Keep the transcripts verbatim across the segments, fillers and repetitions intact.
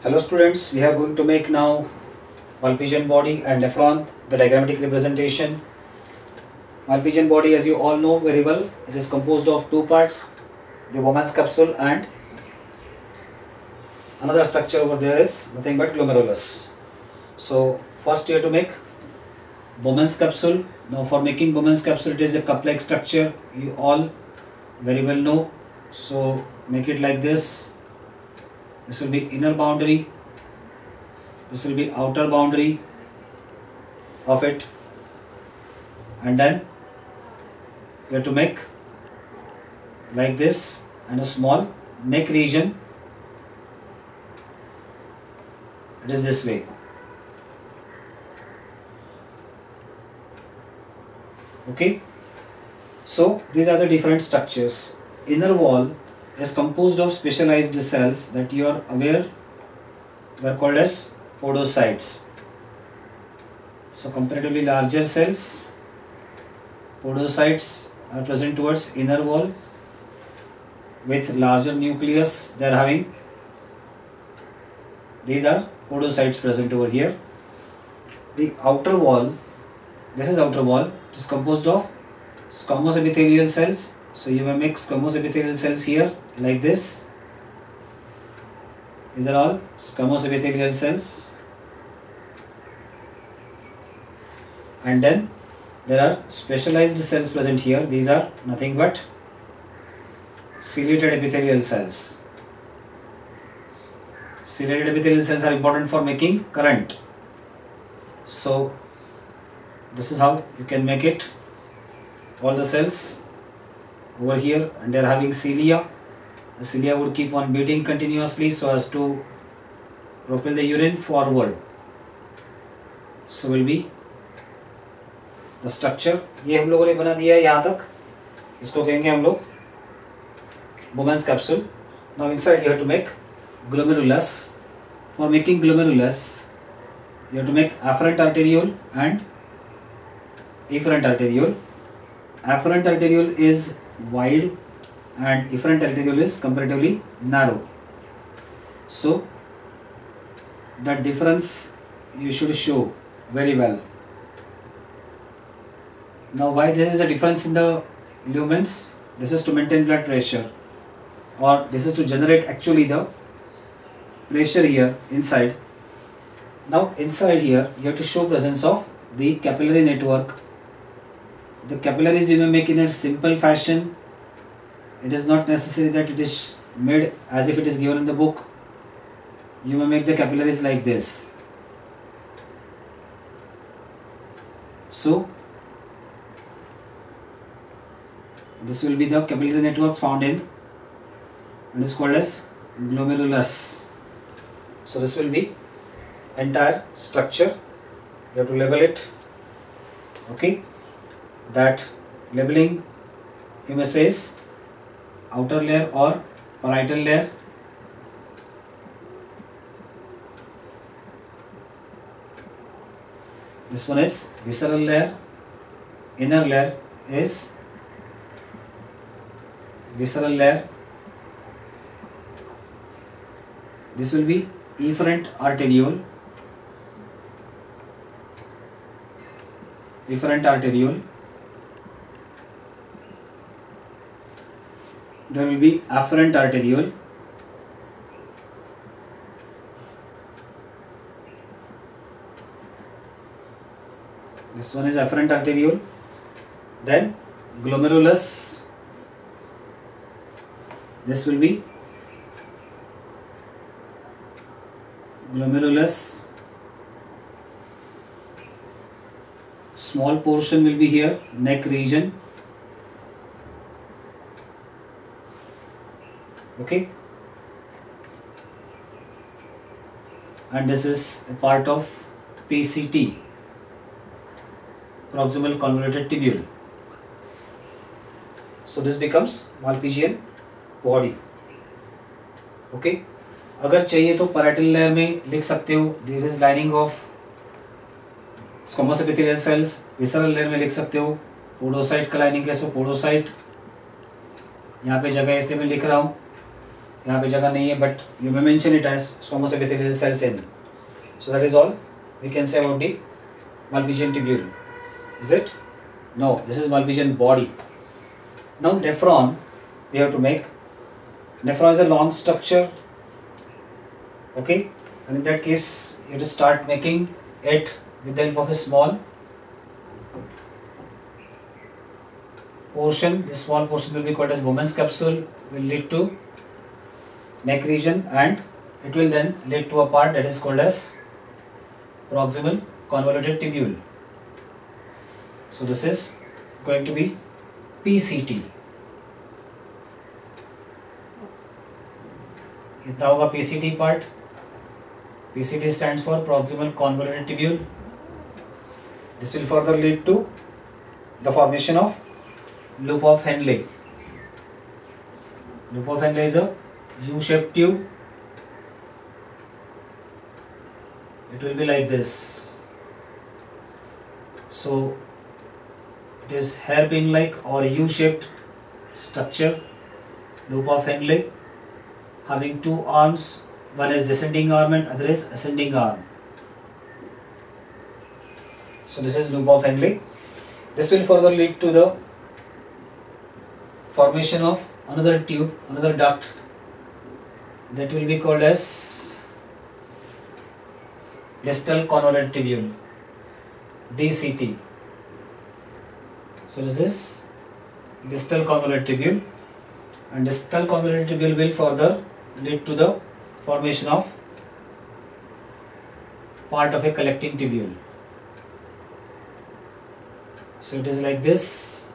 Hello students, we are going to make now Malpighian body and nephron, the diagrammatic representation. Malpighian body, as you all know very well, it is composed of two parts, the Bowman's capsule and another structure over there is nothing but glomerulus. So first you have to make Bowman's capsule. Now for making Bowman's capsule, it is a cup-like structure, you all very well know. So make it like this. This will be inner boundary, this will be outer boundary of it, and then you have to make like this and a small neck region. It is this way. Okay, so these are the different structures. Inner wall is composed of specialized cells that you are aware they are called as podocytes. So comparatively larger cells, podocytes, are present towards inner wall with larger nucleus they are having. These are podocytes present over here. The outer wall, this is outer wall, it is composed of squamous epithelial cells. So you may make squamous epithelial cells here like this. These are all squamous epithelial cells. And then there are specialized cells present here. These are nothing but ciliated epithelial cells. Ciliated epithelial cells are important for making current. So this is how you can make it. All the cells over here, and they are having cilia. The cilia would keep on beating continuously so as to propel the urine forward. So will be the structure. ये हम लोगों ने बना दिया है यहाँ तक. इसको कहेंगे हम लोग Bowman's capsule. Now inside you have to make glomerulus. For making glomerulus, you have to make afferent arteriole and efferent arteriole. Afferent arteriole is wide and efferent arteriole is comparatively narrow. So that difference you should show very well. Now why this is a difference in the lumens? This is to maintain blood pressure, or this is to generate actually the pressure here inside. Now inside here you have to show presence of the capillary network. The capillaries you may make in a simple fashion. It is not necessary that it is made as if it is given in the book. You may make the capillaries like this. So this will be the capillary networks found in, and is called as glomerulus. So this will be entire structure. You have to label it. Okay. That labeling you may say is outer layer or parietal layer. This one is visceral layer. Inner layer is visceral layer. This will be efferent arteriole. Efferent arteriole. There will be afferent arteriole. This one is afferent arteriole. Then glomerulus. This will be glomerulus. Small portion will be here, neck region. Okay, and this is a part of P C T, proximal convoluted tubule. So this becomes Malpighian body. Okay, अगर चाहिए तो parietal layer में लिख सकते हो. This is lining of squamous epithelial cells. Visceral layer में लिख सकते हो. Podocyte का lining है, so podocyte. यहाँ पे जगह इसलिए मैं लिख रहा हूँ. यहाँ पे जगह नहीं है, but you may mention it as squamous epithelial cells in. So that is all we can say about the Malpighian tubule. Is it? No, this is Malpighian body. Now nephron we have to make. Nephron is a long structure. Okay, and in that case you have to start making it with the help of a small portion. This small portion will be called as Bowman's capsule, will lead to neck region, and it will then lead to a part that is called as proximal convoluted tubule. So this is going to be P C T. इतना होगा P C T part. P C T stands for proximal convoluted tubule. This will further lead to the formation of loop of Henle. Loop of Henle is a U-shaped tube. It will be like this. So it is hairpin like or U-shaped structure, loop of Henle, having two arms. One is descending arm and other is ascending arm. So this is loop of Henle. This will further lead to the formation of another tube, another duct, that will be called as distal convoluted tubule, D C T. So this is distal convoluted tubule, and distal convoluted tubule will further lead to the formation of part of a collecting tubule. So it is like this,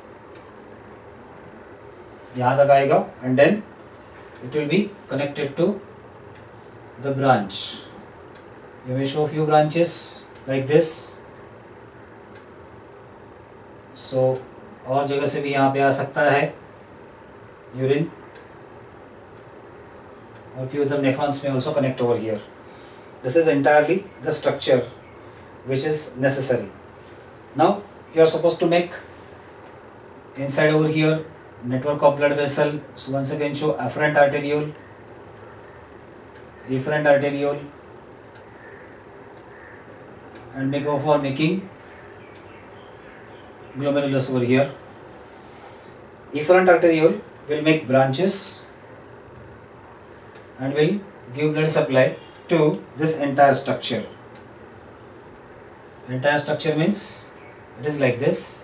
यहाँ तक आएगा, and then it will be connected to the branch. You may show few branches like this. So और जगह से भी यहाँ पे आ सकता है urine, or few other nephrons may also connect over here. This is entirely the structure which is necessary. Now you are supposed to make inside over here network of blood vessel. So once again show afferent arteriole, efferent arteriole, and may go for making glomerulus over here. Efferent arteriole will make branches and will give blood supply to this entire structure. Entire structure means it is like this.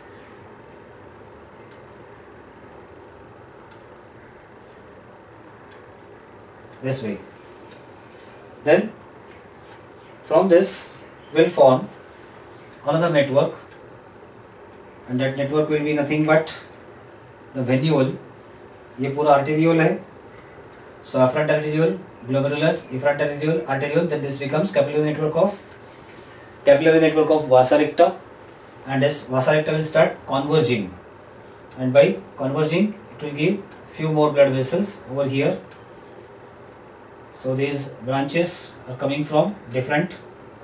This way. Then from this will form another network, and that network will be nothing but the venule. ये पूरा arteriole है. So afferent arteriole, glomerulus, efferent arteriole, arteriole. Then this becomes capillary network of capillary network of vasa recta, and this vasa recta will start converging, and by converging it will give few more blood vessels over here. So these branches are coming from different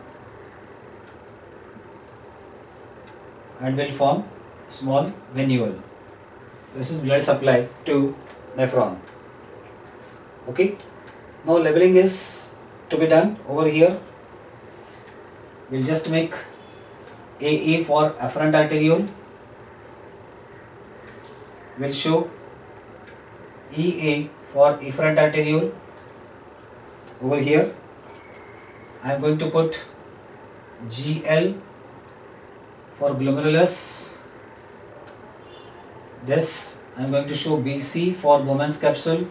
and will form small venule. This is blood supply to nephron. Okay. Now labeling is to be done over here. We'll just make A A for afferent arteriole. We'll show E A for efferent arteriole. Over here I am going to put G L for glomerulus. This I am going to show B C for Bowman's capsule.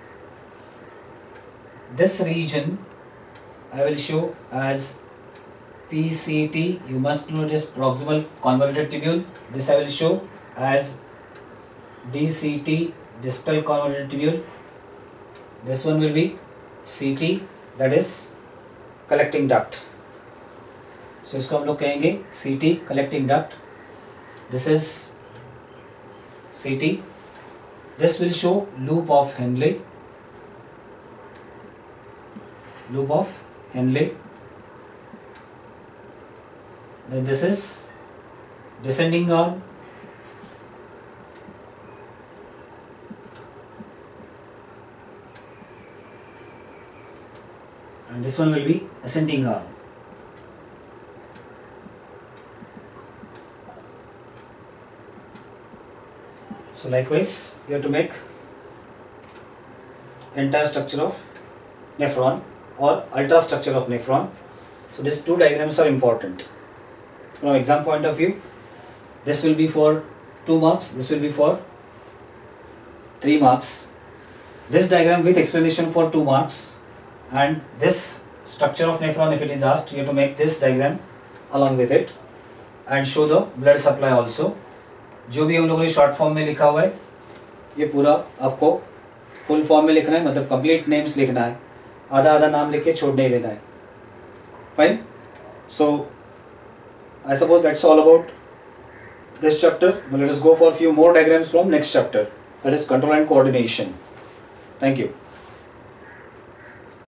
This region I will show as P C T. You must know it is proximal convoluted tubule. This I will show as D C T, distal convoluted tubule. This one will be C T, that is collecting duct. So इसको हम लोग कहेंगे C T, collecting duct. This is C T. This will show loop of Henle. Loop of Henle. Then this is descending arm. and this one will be ascending arm. So likewise you have to make entire structure of nephron or ultrastructure of nephron. So these two diagrams are important. From exam point of view, this will be for two marks, this will be for three marks. This diagram with explanation for two marks, and this structure of nephron, if it is asked, you have to make this diagram along with it and show the blood supply also. जो भी हम लोगों ने short form में लिखा हुआ है ये पूरा आपको फुल फॉर्म में लिखना है, मतलब कंप्लीट नेम्स लिखना है, आधा आधा नाम लिख के छोड़ नहीं देना है. Fine. So I suppose that's all about this chapter. Now let us go for a few more diagrams from next chapter, that is control and coordination. Thank you.